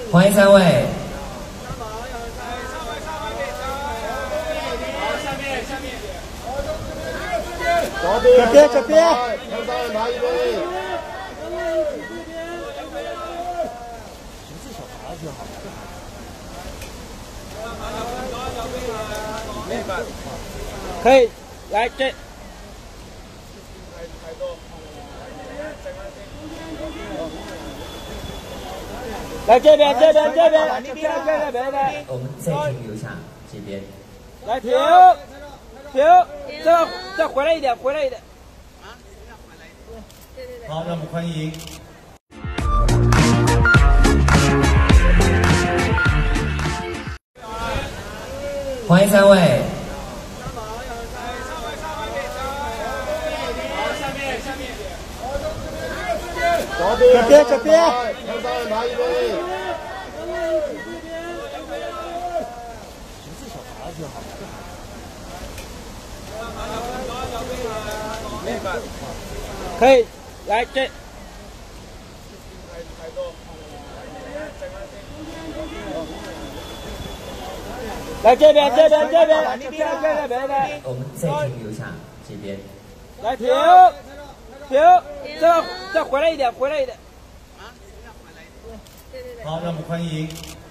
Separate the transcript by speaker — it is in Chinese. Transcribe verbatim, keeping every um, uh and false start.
Speaker 1: 欢迎三位。
Speaker 2: 这边这边。
Speaker 3: 向上拿一杯。
Speaker 2: 这小孩挺好。可以，来这。 来这边，这边，这边，这边，这边，来。
Speaker 1: 我们再停留下这边。
Speaker 2: 来停，停，再再回来一点，回来一点。啊，要回来一点。对对对。好，让我们欢迎。
Speaker 1: 欢迎三位。
Speaker 2: 这边这边，
Speaker 3: 向上拿一杯。
Speaker 2: 这小孩挺好。可以，来这。来这边，这边，这边，这边，这边，来。
Speaker 1: 我们再停留下这边。
Speaker 2: 来停。 停，再再回来一点，回来一点。啊，要回来一点。对对对。好，让我们欢迎。